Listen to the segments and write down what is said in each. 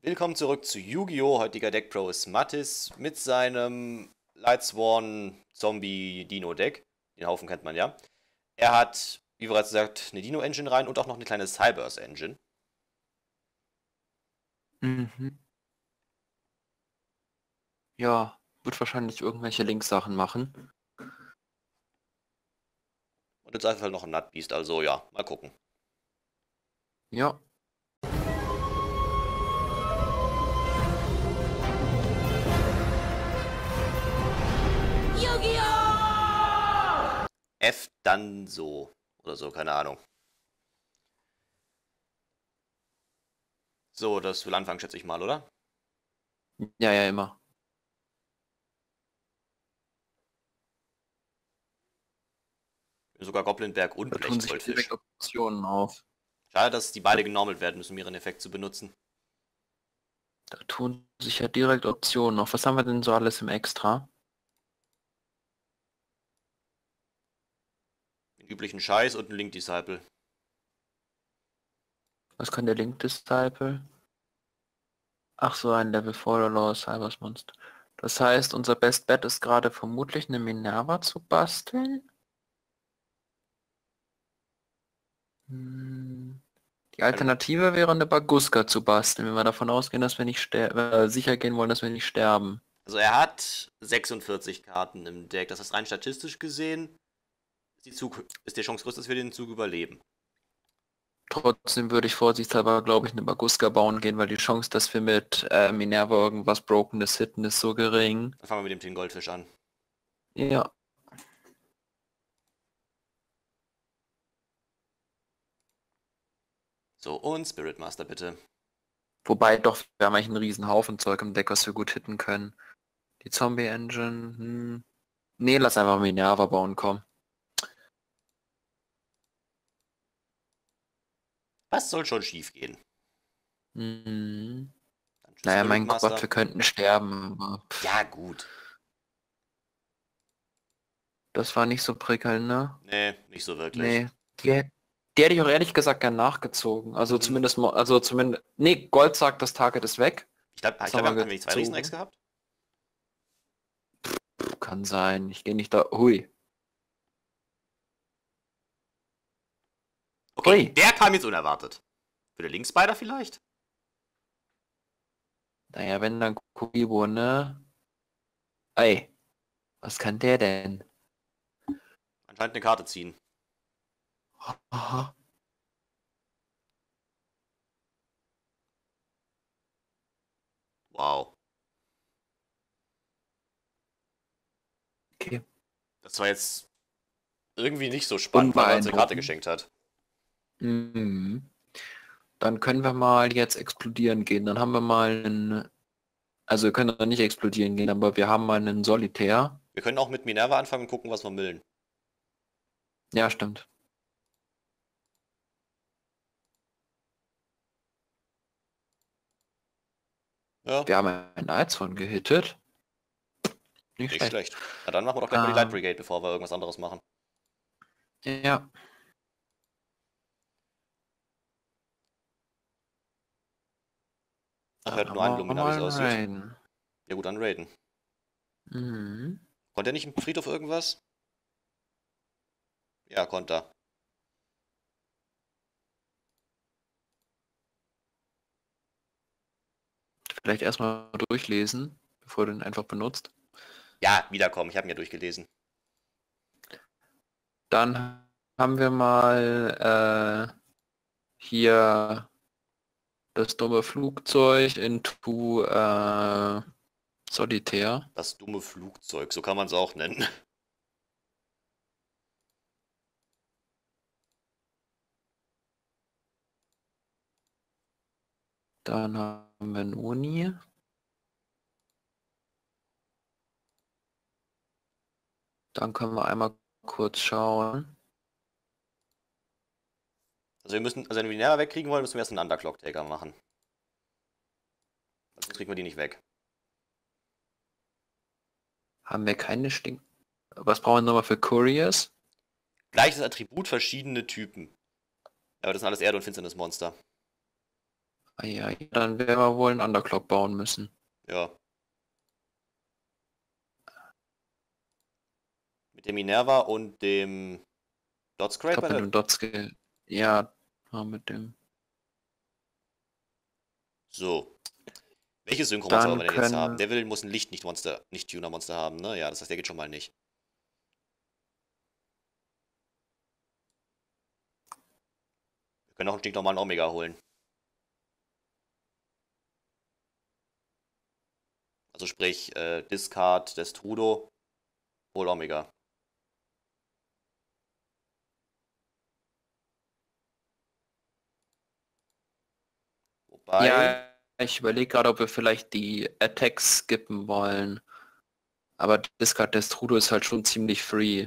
Willkommen zurück zu Yu-Gi-Oh! Heutiger Deckpro ist Mattis mit seinem Lightsworn Zombie Dino Deck. Den Haufen kennt man ja. Er hat, wie bereits gesagt, eine Dino Engine rein und auch noch eine kleine Cybers Engine. Mhm. Ja, wird wahrscheinlich irgendwelche Linksachen machen. Und jetzt einfach noch ein Nutbeast, also ja, mal gucken. Ja, Yu-Gi-Oh! F dann so. Oder so, keine Ahnung. So, das will anfangen, schätze ich mal, oder? ja, ja, immer. Sogar Goblinberg und Da tun sich Blechgoldfisch. direkt Optionen auf. Schade, dass die beide genormelt werden müssen, um ihren Effekt zu benutzen. Da tun sich ja direkt Optionen auf. Was haben wir denn so alles im Extra? Den üblichen Scheiß und einen Link Disciple. Was kann der Link Disciple? Ach so, ein Level 4 Lower Cybers Monster. Das heißt, unser Best Bet ist gerade vermutlich eine Minerva zu basteln. Die Alternative wäre eine Baguska zu basteln, wenn wir davon ausgehen, dass wir nicht sicher gehen wollen, dass wir nicht sterben. Also er hat 46 Karten im Deck. Das heißt, rein statistisch gesehen ist die Chance größer, dass wir den Zug überleben. Trotzdem würde ich vorsichtshalber, glaube ich, eine Baguska bauen gehen, weil die Chance, dass wir mit Minerva irgendwas Brokenes hitten, ist so gering. Dann fangen wir mit dem Tin Goldfisch an. Ja, So, und Spirit Master bitte. wobei doch, wir haben eigentlich einen riesen Haufen Zeug im Deck, was wir gut hitten können. Die Zombie Engine, Nee, lass einfach Minerva bauen, komm. Was soll schon schief gehen? Hm. Dann tschüss, Naja, Spirit mein Master. Gott, wir könnten sterben, aber Ja, gut. das war nicht so prickelnd, ne? Nee, nicht so wirklich. Nee, die hätte ich auch ehrlich gesagt gern nachgezogen. Also zumindest mal, also zumindest. Nee, Gold sagt, das Target ist weg. Ich glaub, Das wir haben haben wir nicht zwei Riesenecks gezogen. gehabt? Kann sein. Ich gehe nicht da. Hui. Okay, Hui. der kam jetzt unerwartet. Für den Linksspider vielleicht? Naja, wenn dann Kuribo, ne? Ey. Was kann der denn? Anscheinend eine Karte ziehen. Aha. Wow. Okay. Das war jetzt irgendwie nicht so spannend, weil er uns eine Karte geschenkt hat. Mhm. Dann können wir mal jetzt explodieren gehen. Dann haben wir mal einen. Also wir können noch nicht explodieren gehen, aber wir haben mal einen Solitär. Wir können auch mit Minerva anfangen und gucken, was wir millen. Ja, stimmt. Ja, Wir haben einen Nightsworn gehittet. Nicht nicht schlecht. schlecht. Na dann machen wir doch gleich mal die Light Brigade, bevor wir irgendwas anderes machen. Ja. Ach, er Dann hat haben nur einen wir Luminar, wie es mal aussieht. einen. Ja gut, dann raiden. Mhm. Konnte er nicht im Friedhof irgendwas? Ja, konnte er. Vielleicht erstmal durchlesen, bevor du ihn einfach benutzt. Ja, wiederkommen. Ich habe ihn ja durchgelesen. Dann haben wir mal hier das dumme Flugzeug into Solitär. Das dumme Flugzeug, so kann man es auch nennen. Dann haben wir einen Uni. Dann können wir einmal kurz schauen. Also wenn wir die Minerva wegkriegen wollen, müssen wir erst einen Underclock-Taker machen. Sonst kriegen wir die nicht weg. Haben wir keine Stink. Was brauchen wir nochmal für Couriers? Gleiches Attribut, verschiedene Typen. Aber das sind alles Erde- und Finsternismonster. Ja, dann werden wir wohl einen Underclock bauen müssen. Ja. Mit dem Minerva und dem Dot Ich glaube Scraper? mit dem Dotskill. Ja, mit dem. So. Welche Synchromonster wollen Dann wir denn jetzt haben? können. Der will, muss ein Licht-Nicht-Monster, nicht Tuner-Monster haben, ne? Ja, das heißt, der geht schon mal nicht. Wir können auch einen stinknormalen Omega holen. Also sprich, Discard Destrudo, hol Omega. Wobei, Ja, ich überlege gerade, ob wir vielleicht die Attacks skippen wollen. Aber Discard Destrudo ist halt schon ziemlich free.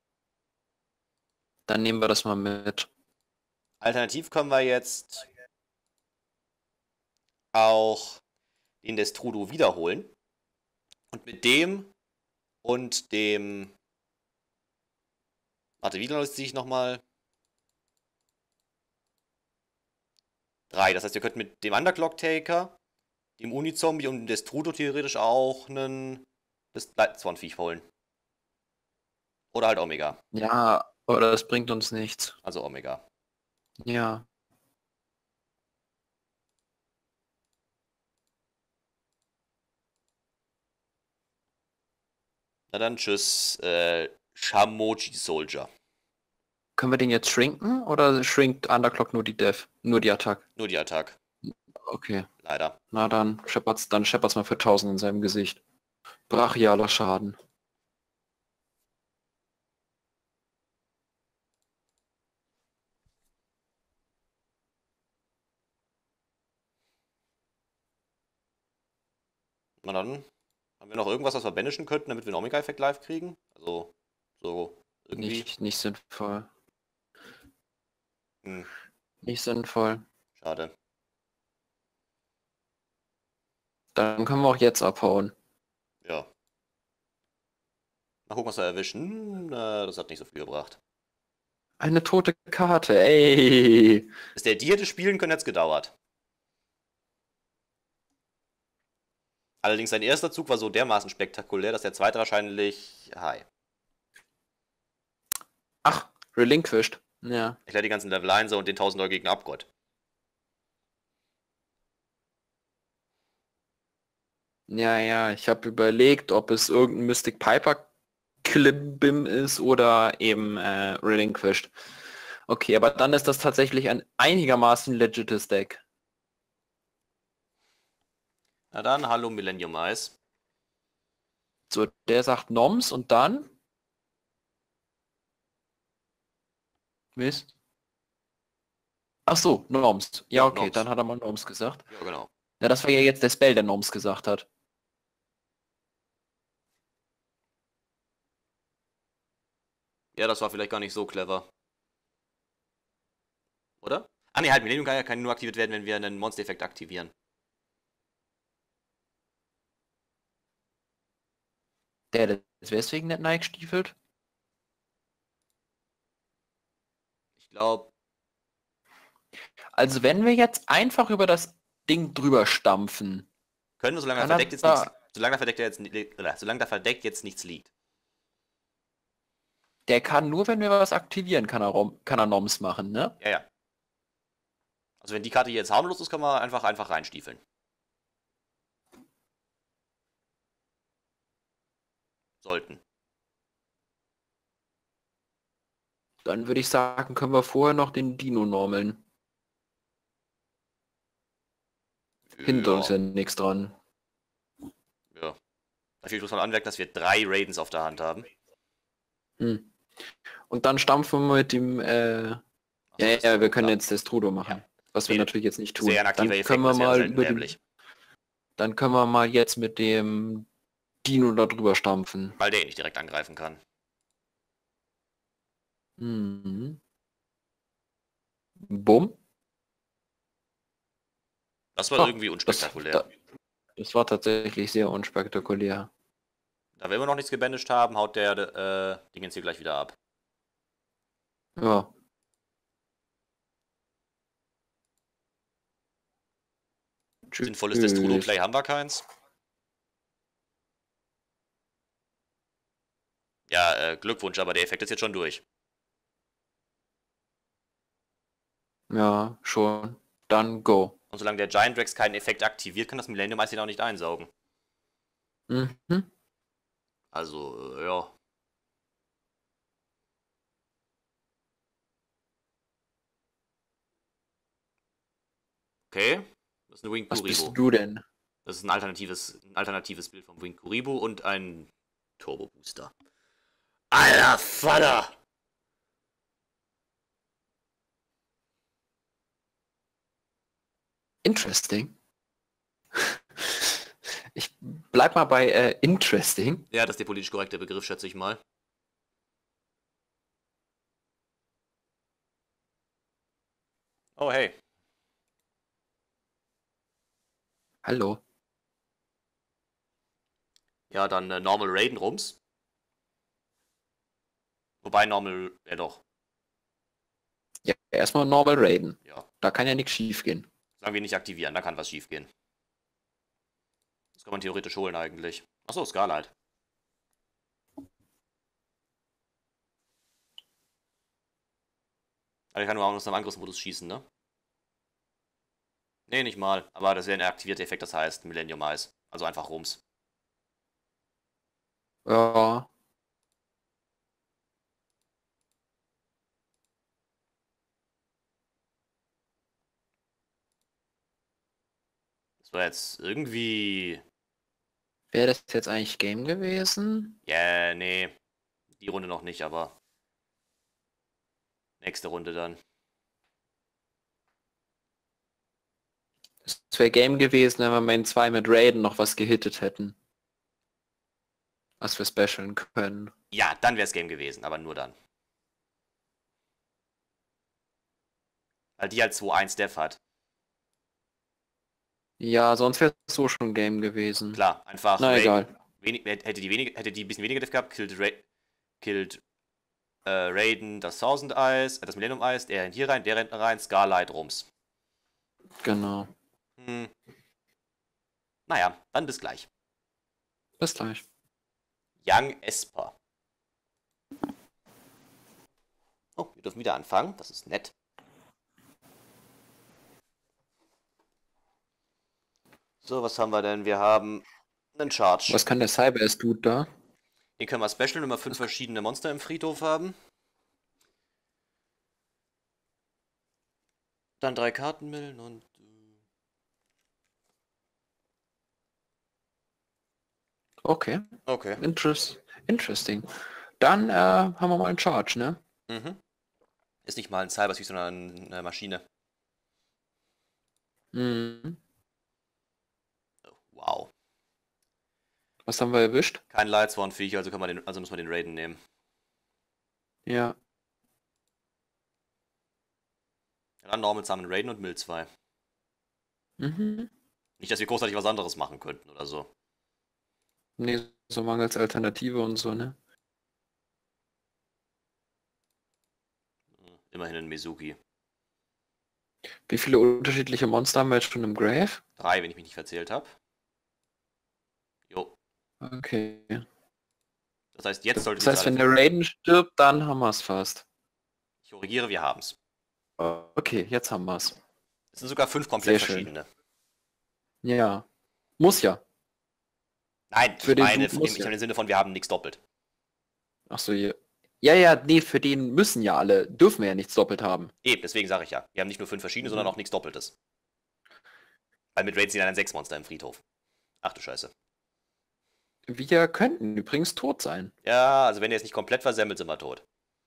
Dann nehmen wir das mal mit. alternativ können wir jetzt auch den Destrudo wiederholen. Und mit dem und dem... Warte, wie lange ziehe ich nochmal? 3. Das heißt, wir könnten mit dem Underclock Taker, dem Uni-Zombie und dem Destrudo theoretisch auch einen Lightsworn-Viech holen. Oder halt Omega. Ja, oder das bringt uns nichts. Also Omega. Ja. Na dann, tschüss, Shamoji Soldier. Können wir den jetzt shrinken oder shrinkt Underclock nur die Def? Nur die Attack? Nur die Attack. Okay. Leider. Na dann scheppert's mal für 1000 in seinem Gesicht. Brachialer Schaden. Na dann, haben wir noch irgendwas, was wir banishen könnten, damit wir einen Omega-Effekt live kriegen? Also, so irgendwie. Nicht sinnvoll. Hm, Nicht sinnvoll. schade. Dann können wir auch jetzt abhauen. Ja. Mal gucken, was wir erwischen. Das hat nicht so viel gebracht. Eine tote Karte, ey! Bis der die hätte spielen können, hätte es gedauert. Allerdings sein erster Zug war so dermaßen spektakulär, dass der zweite wahrscheinlich... Hi. Ach, relinquished. Ja. Erklärt die ganzen Level 1 und den 1000er gegen Abgott. Ja, ich habe überlegt, ob es irgendein Mystic Piper Klimbim ist oder eben relinquished. Okay, aber dann ist das tatsächlich ein einigermaßen legites Deck. Na dann, hallo Millennium Eyes. So, der sagt Noms und dann? Mist. Ach so, Noms. Ja, Ja, okay, Noms. dann hat er mal Noms gesagt. Ja, genau. Ja, das war ja jetzt der Spell, der Noms gesagt hat. Ja, das war vielleicht gar nicht so clever. Oder? Ah ne, halt, Millennium kann nur aktiviert werden, wenn wir einen Monster-Effekt aktivieren. Der ist deswegen nicht Nike stiefelt? Ich glaube, Also wenn wir jetzt einfach über das Ding drüber stampfen. können wir, solange da Kann er verdeckt jetzt da- nichts, solange da verdeckt jetzt nichts liegt. Der kann nur, wenn wir was aktivieren, kann er Noms machen, ne? Ja, ja. Also wenn die Karte hier jetzt harmlos ist, können wir einfach reinstiefeln. Sollten. Dann würde ich sagen, können wir vorher noch den Dino normeln. Hinter uns ja nichts dran. Ja. Natürlich muss man anmerken, dass wir 3 Raidens auf der Hand haben. Hm. Und dann stampfen wir mit dem, ja, wir können jetzt Destrudo machen. Ja. Was wir Nee, natürlich jetzt nicht tun. Sehr ein aktiver Dann Effekt, können wir das wäre mal selten über den, dämlich. dann können wir mal jetzt mit dem Dino da drüber stampfen. Weil der ihn nicht direkt angreifen kann. Mhm. Bumm. Das war Ah, irgendwie unspektakulär. Das war tatsächlich sehr unspektakulär. Da wir immer noch nichts gebandigt haben, haut der Dingens hier gleich wieder ab. Ja. Sinnvolles Destrudo-Play haben wir keins. Ja, Glückwunsch, aber der Effekt ist jetzt schon durch. Ja, schon. Dann go. Und solange der Giant Rex keinen Effekt aktiviert, kann das Millennium Eis ihn auch nicht einsaugen. Mhm. Also, ja. Okay. Das ist ein Wing Was bist Kuribo. du denn? Das ist ein alternatives Bild vom Wing Kuribo und ein Turbo Booster. Alter Vater! Interesting. Ich bleib mal bei interesting. Ja, das ist der politisch korrekte Begriff, schätze ich mal. Oh, hey. Hallo. Ja, dann Normal Raiden Rums. Wobei Normal, ja doch. Ja, erstmal Normal Raiden. Ja. Da kann ja nichts schief gehen. Solange wir nicht aktivieren, da kann was schief gehen. Das kann man theoretisch holen eigentlich. Achso, Scarlight. Aber ich kann nur aus einem Angriffsmodus schießen, ne? Ne, nicht mal. Aber das wäre ein aktivierter Effekt, das heißt Millennium Eis. Also einfach Rums. Ja. Das war jetzt irgendwie... Wäre das jetzt eigentlich Game gewesen? Ja, yeah, nee. Die Runde noch nicht, aber... Nächste Runde dann. Es wäre Game gewesen, wenn wir Main 2 mit Raiden noch was gehittet hätten. Was wir specialen können. Ja, dann wäre es Game gewesen, aber nur dann. Weil die halt 2-1 Def hat. Ja, sonst wäre es so schon Game gewesen. Klar, einfach... Na egal. Hätte die ein bisschen weniger Def gehabt, killt Raiden das 1000 Eis, das Millennium Eis, der rennt hier rein, der rennt rein, Scarlight Rums. Genau. Naja, dann bis gleich. Bis gleich. Young Esper. Oh, wir dürfen wieder anfangen, das ist nett. So, was haben wir denn? Wir haben einen Charge. Was kann der Cyber-Dude da? Den können wir specialen, wenn wir 5 verschiedene Monster im Friedhof haben. Dann 3 Kartenmillen und... Okay. Okay. Interesting. Dann haben wir mal einen Charge, ne? Mhm. Ist nicht mal ein Cyber-Suit, sondern eine Maschine. Mhm. Oh, wow. Was haben wir erwischt? Kein Lightsworn-Viech, also müssen wir den Raiden nehmen. Ja. Ja, dann Normal Summon Raiden und Mill 2. Mhm. Nicht, dass wir großartig was anderes machen könnten oder so. Nee, so mangels Alternative und so, ne? Immerhin ein Mizuki. Wie viele unterschiedliche Monster haben wir jetzt schon im Grave? 3, wenn ich mich nicht verzählt habe. Jo. Okay. Das heißt, jetzt sollte Das heißt, wenn der Raiden stirbt, dann haben wir es fast. Ich korrigiere, wir haben's. Okay, jetzt haben wir es. Es sind sogar 5 komplett Sehr schön. verschiedene. Ja. Muss ja. Nein, Für ich den meine, Dude muss ich ja. habe den Sinne von, wir haben nichts doppelt. Ach so, ja. Ja, nee, für den müssen ja alle, dürfen wir ja nichts doppelt haben. Eben, deswegen sage ich ja. Wir haben nicht nur 5 verschiedene, sondern auch nichts Doppeltes. Weil mit Raid sind dann 6 Monster im Friedhof. Ach du Scheiße. Wir könnten übrigens tot sein. Ja, also wenn er jetzt nicht komplett versemmelt, sind wir tot.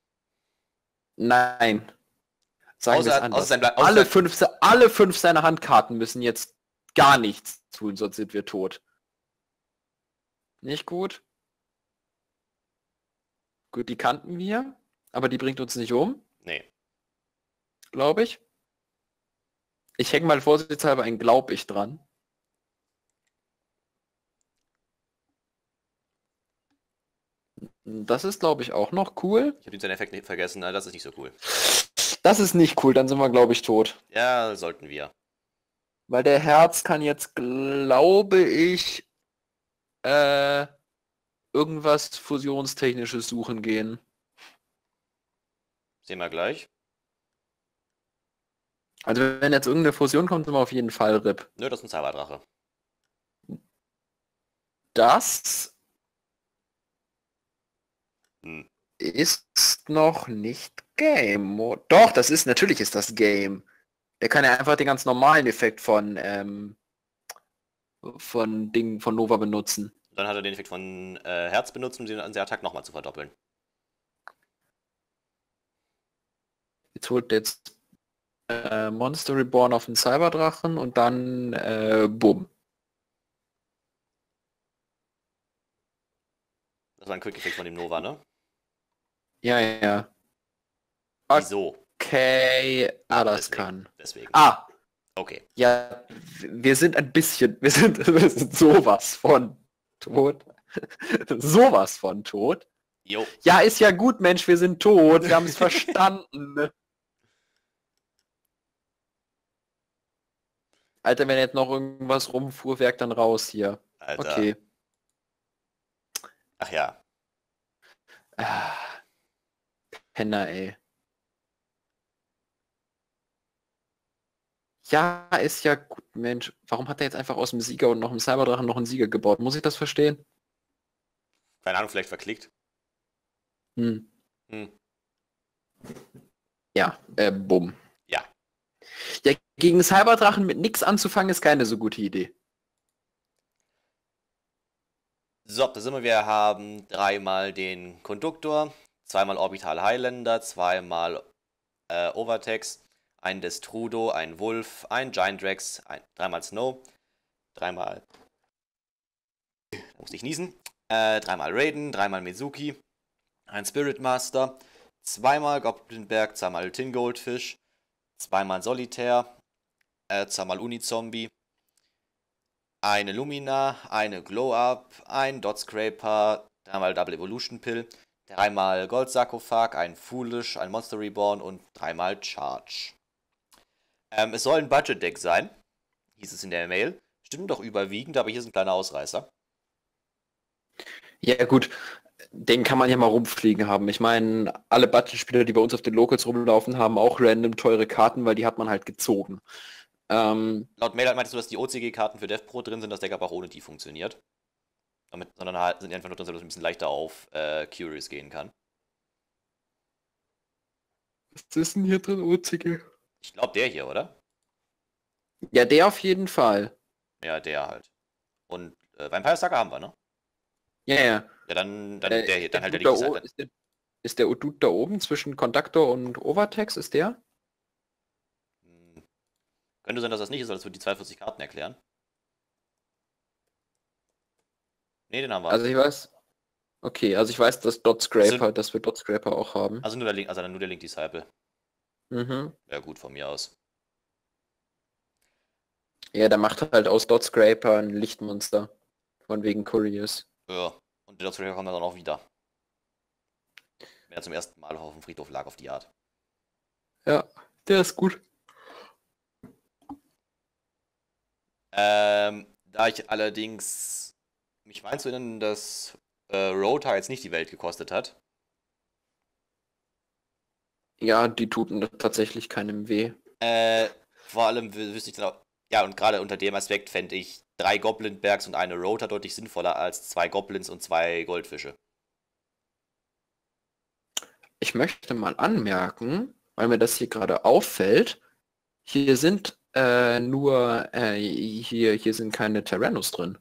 Nein. Sagen wir es anders. außer Alle fünf seiner Handkarten müssen jetzt gar nichts tun, sonst sind wir tot. Nicht gut? Gut, die kannten wir, aber die bringt uns nicht um, Nee. glaube ich. Ich hänge mal vorsichtshalber ein Glaub ich dran. Das ist, glaube ich, auch noch cool. Ich habe den Effekt nicht vergessen, das ist nicht so cool. Das ist nicht cool, dann sind wir, glaube ich, tot. Ja, sollten wir. Weil der Herz kann jetzt, glaube ich, irgendwas Fusionstechnisches suchen gehen. Sehen wir gleich. Also wenn jetzt irgendeine Fusion kommt, sind wir auf jeden Fall RIP. Nö, das ist ein Cyberdrache. Das Hm. ist noch nicht Game. Doch, natürlich ist das Game. Der kann ja einfach den ganz normalen Effekt von Nova benutzen. Dann hat er den Effekt von Herz benutzt, um den Attack nochmal zu verdoppeln. Jetzt holt jetzt Monster Reborn auf den Cyberdrachen und dann bumm. Das war ein Quick-Effekt von dem Nova, ne? Ja, ja. Wieso? Okay, das deswegen. kann. Deswegen. Okay. Ja, wir sind wir sind sowas von tot. Sowas von tot. Jo. Ja, ist ja gut, Mensch, wir sind tot. Wir haben es verstanden. Alter, wenn jetzt noch irgendwas rumfuhrwerk, dann raus hier. Alter. Okay. Ach ja. Penner, ey. Ja, ist ja gut, Mensch. Warum hat er jetzt einfach aus dem Sieger und noch im Cyberdrachen noch einen Sieger gebaut? Muss ich das verstehen? Keine Ahnung, vielleicht verklickt. Hm. Hm. Ja, bumm. Ja. Ja, gegen Cyberdrachen mit nichts anzufangen, ist keine so gute Idee. So, da sind wir. Wir haben dreimal den Konduktor, zweimal Orbital Highlander, zweimal Overtex, ein Destrudo, ein Wolf, ein Giant Rex, dreimal Snow, dreimal. Da musste ich niesen. Dreimal Raiden, dreimal Mizuki, ein Spirit Master, zweimal Goblinberg, zweimal Tin Goldfish, zweimal Solitär, zweimal Unizombie, eine Lumina, eine Glow-Up, ein Dot Scraper, dreimal Double Evolution Pill, dreimal Gold Sarkophag, ein Foolish, ein Monster Reborn und dreimal Charge. Es soll ein Budget-Deck sein, hieß es in der Mail. Stimmt doch überwiegend, aber hier ist ein kleiner Ausreißer. Ja gut, den kann man ja mal rumfliegen haben. Ich meine, alle Budget-Spieler, die bei uns auf den Locals rumlaufen, haben auch random teure Karten, weil die hat man halt gezogen. Laut Mail meintest du, dass die OCG-Karten für DevPro drin sind, das Deck aber auch ohne die funktioniert. Sondern halt sind die einfach nur drin, dass ein bisschen leichter auf Curious gehen kann. Was ist denn hier drin, OCG? Ich glaube der hier, oder? Ja, der auf jeden Fall. Ja, der halt. Und Vampire Saga haben wir, ne? Ja, ja. Ja, dann der hier, dann halt der Dude linke Seite. ist der Dude da oben zwischen Conductor und Overtex, ist der? Könnte sein, dass das nicht ist, weil das würde die 42 Karten erklären. Ne, den haben wir. Also ich weiß. Okay, also ich weiß, dass dass wir Dot Scraper auch haben. Also nur der Link, nur der Link Disciple. Mhm. Ja gut, von mir aus. Ja, der macht halt aus Dot Scraper ein Lichtmonster. Von wegen Curious. Ja, und der Dot Scraper kommt dann auch wieder. Wenn er zum ersten Mal auf dem Friedhof lag auf die Art. Ja, der ist gut. Da ich allerdings mich meint zu erinnern, dass Rota jetzt nicht die Welt gekostet hat. Ja, die tun tatsächlich keinem weh. Vor allem wüsste ich dann auch, ja, und gerade unter dem Aspekt fände ich 3 Goblin-Bergs und eine Rota deutlich sinnvoller als 2 Goblins und 2 Goldfische. Ich möchte mal anmerken, weil mir das hier gerade auffällt, hier sind hier sind keine Tyrannus drin.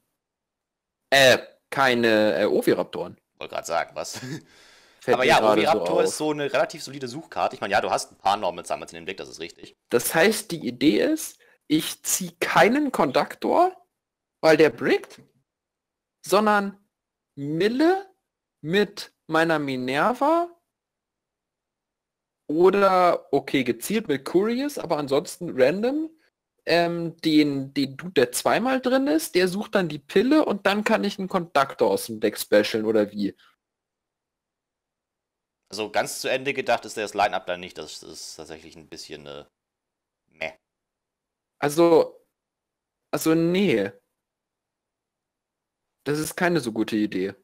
Keine Oviraptoren. Wollte gerade sagen, was? Fällt Aber mir ja, gerade Oviraptor auf. ist so eine relativ solide Suchkarte. Ich meine, ja, du hast ein paar Normal Summons in dem Deck, das ist richtig. Das heißt, die Idee ist, ich ziehe keinen Konduktor, weil der brickt, sondern Mille mit meiner Minerva oder, okay, gezielt mit Curious, aber ansonsten random. Den Dude, der zweimal drin ist, der sucht dann die Pille und dann kann ich einen Konduktor aus dem Deck specialen oder wie? Also ganz zu Ende gedacht ist das Line-Up dann nicht. Das ist tatsächlich ein bisschen meh. Also, Also nee. Das ist keine so gute Idee.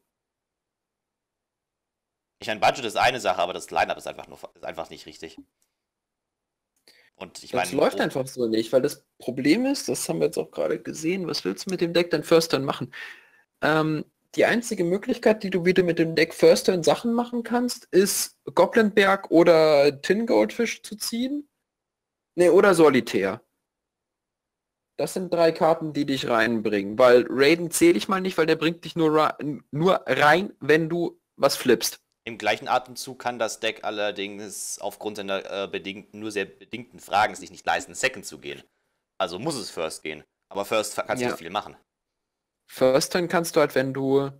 Ich meine, Budget ist eine Sache, aber das Line-Up ist einfach nicht richtig. Und ich Das meine, läuft einfach so nicht, weil das Problem ist, das haben wir jetzt auch gerade gesehen, was willst du mit dem Deck dann First Turn machen? Die einzige Möglichkeit, die du wieder mit dem Deck First Turn Sachen machen kannst, ist Goblinberg oder Tin Goldfish zu ziehen. Ne, oder Solitär. Das sind 3 Karten, die dich reinbringen, weil Raiden zähle ich mal nicht, weil der bringt dich nur rein, wenn du was flippst. im gleichen Atemzug kann das Deck allerdings aufgrund seiner nur sehr bedingten Fragen sich nicht leisten, Second zu gehen. Also muss es First gehen. Aber First kannst du nicht viel machen. First Turn kannst du halt, wenn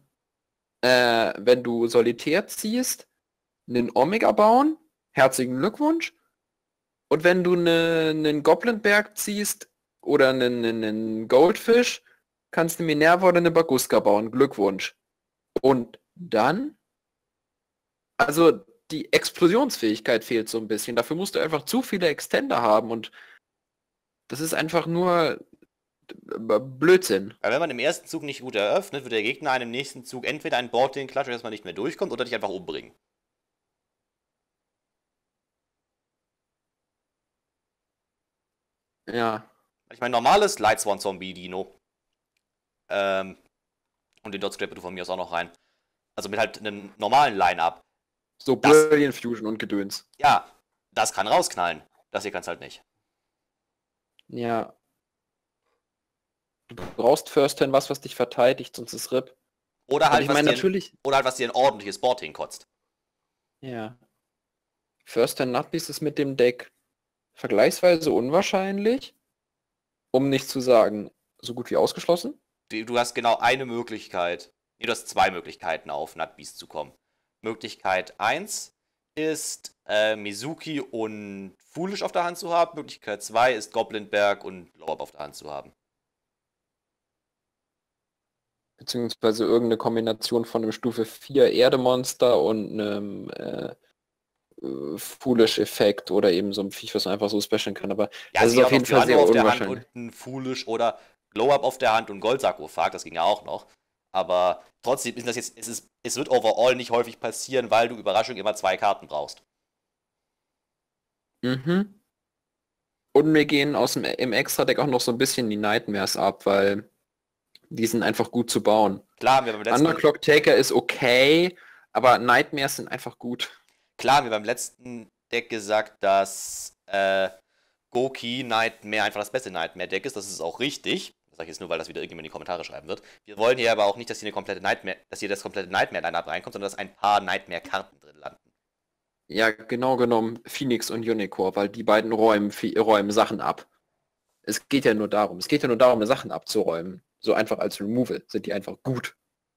du Solitär ziehst, einen Omega bauen, herzlichen Glückwunsch. Und wenn du einen Goblinberg ziehst oder einen Goldfish, kannst du Minerva oder eine Baguska bauen, Glückwunsch. Und dann, also die Explosionsfähigkeit fehlt so ein bisschen. Dafür musst du einfach zu viele Extender haben und das ist einfach nur Blödsinn. Weil wenn man im ersten Zug nicht gut eröffnet, wird der Gegner einem im nächsten Zug entweder ein Board den klatschen, dass man nicht mehr durchkommt, oder dich einfach umbringen. Ja. Ich meine, normales Lightsworn Zombie Dino. Und den Dot Scraper du von mir aus auch noch rein. Also mit halt einem normalen Line-Up. So Brilliant Fusion und Gedöns. Ja, das kann rausknallen. Das hier kann's halt nicht. Ja. Du brauchst First Turn was dich verteidigt, sonst ist RIP. Oder halt, was dir ein ordentliches Board hinkotzt. Ja. First Turn Nutbeast ist mit dem Deck vergleichsweise unwahrscheinlich, um nicht zu sagen, so gut wie ausgeschlossen. Du hast genau eine Möglichkeit. Nee, du hast 2 Möglichkeiten, auf Nutbeast zu kommen. Möglichkeit 1 ist Mizuki und Foolish auf der Hand zu haben. Möglichkeit 2 ist Goblinberg und Blow-Up auf der Hand zu haben. Beziehungsweise irgendeine Kombination von einem Stufe 4 Erdemonster und einem Foolish-Effekt oder eben so ein Viech, was man einfach so specialen kann. Aber ja, das ist auf jeden Fall sehr auf der unwahrscheinlich. Hand und ein Foolish oder Glow-Up auf der Hand und Goldsarkophag, das ging ja auch noch. Aber trotzdem ist das jetzt, es wird overall nicht häufig passieren, weil du Überraschung immer 2 Karten brauchst. Mhm. Und wir gehen im Extra-Deck auch noch so ein bisschen die Nightmares ab, weil die sind einfach gut zu bauen. Klar, wir beim letzten Underclock Taker ist okay, aber Nightmares sind einfach gut. Klar, haben wir beim letzten Deck gesagt, dass Goki Nightmare einfach das beste Nightmare-Deck ist. Das ist auch richtig. Das sage ich jetzt nur, weil das wieder irgendjemand in die Kommentare schreiben wird. Wir wollen hier aber auch nicht, dass hier das komplette Nightmare-Line-Up reinkommt, sondern dass ein paar Nightmare-Karten drin landen. Ja, genau genommen Phoenix und Unicorn, weil die beiden räumen Sachen ab. Es geht ja nur darum. Es geht ja nur darum, Sachen abzuräumen. So einfach als Removal sind die einfach gut.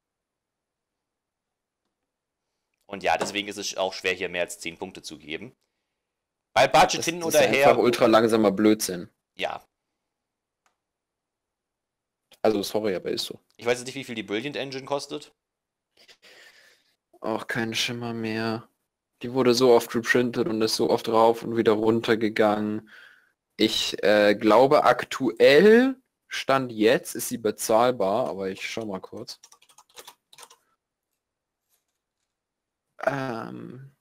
Und ja, deswegen ist es auch schwer, hier mehr als 10 Punkte zu geben. Weil Budget hin oder her. Das ist einfach ultra langsamer Blödsinn. Ja. Also sorry, aber ist so. Ich weiß jetzt nicht, wie viel die Brilliant Engine kostet. Auch kein Schimmer mehr. Die wurde so oft reprintet und ist so oft rauf und wieder runter gegangen. Ich glaube aktuell, Stand jetzt, ist sie bezahlbar, aber ich schau mal kurz. Ach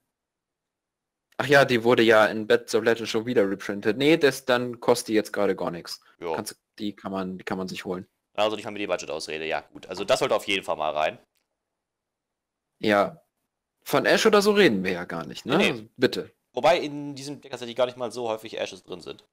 ja, die wurde ja in Beds of Legend schon wieder reprintet. Nee, dann kostet die jetzt gerade gar nichts. Die kann man sich holen. Also nicht mal mit die Budget-Ausrede, ja gut. Also das sollte auf jeden Fall mal rein. Ja. Von Ash oder so reden wir ja gar nicht, ne? Nee. Also, bitte. Wobei in diesem Deck tatsächlich gar nicht mal so häufig Ashes drin sind.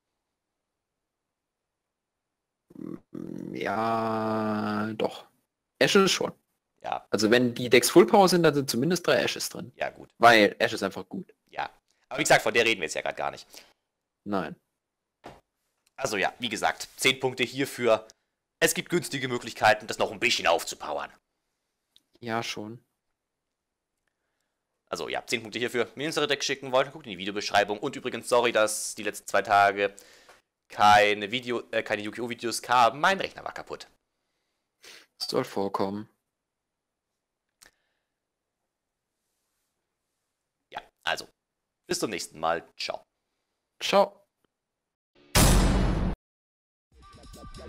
Ja, doch. Ashes schon. Ja. Also wenn die Decks Full Power sind, dann sind zumindest 3 Ashes drin. Ja, gut. Weil Ash ist einfach gut. Ja. Aber wie gesagt, von der reden wir jetzt ja gerade gar nicht. Nein. Also ja, wie gesagt, 10 Punkte hierfür. Es gibt günstige Möglichkeiten, das noch ein bisschen aufzupowern. Ja, schon. Also ja, 10 Punkte hierfür. Wenn ihr unsere Decks schicken wollt, guckt in die Videobeschreibung. Und übrigens, sorry, dass die letzten 2 Tage keine Yu-Gi-Oh! Videos kamen. Mein Rechner war kaputt. Das soll vorkommen. Ja, also, bis zum nächsten Mal. Ciao. Ciao.